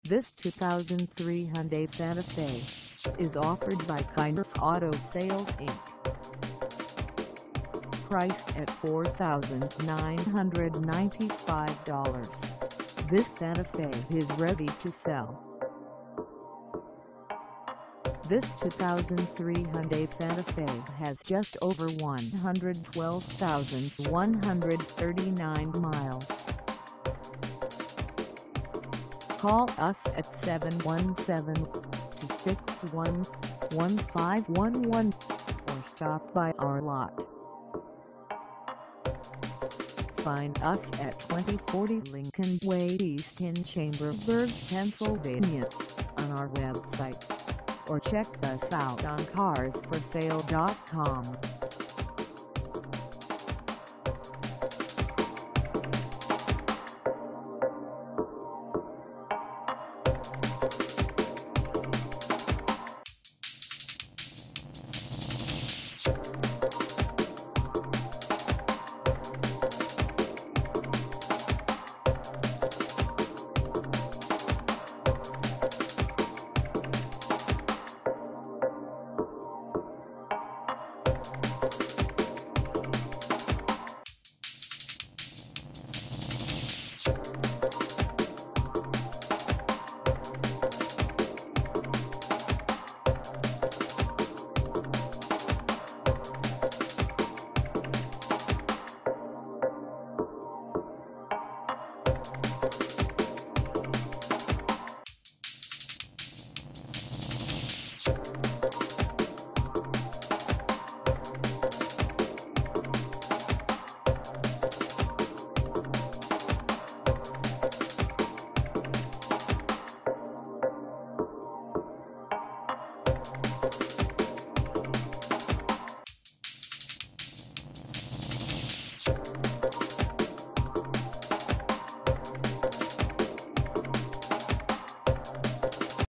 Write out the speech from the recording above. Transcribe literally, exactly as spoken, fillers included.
This two thousand three Hyundai Santa Fe is offered by Kyners Auto Sales Incorporated. Priced at four thousand nine hundred ninety-five dollars, this Santa Fe is ready to sell. This two thousand three Hyundai Santa Fe has just over one hundred twelve thousand one hundred thirty-nine miles. Call us at seven one seven, two six one, one five one one or stop by our lot. Find us at twenty forty Lincoln Way East in Chambersburg, Pennsylvania on our website, or check us out on cars for sale dot com. You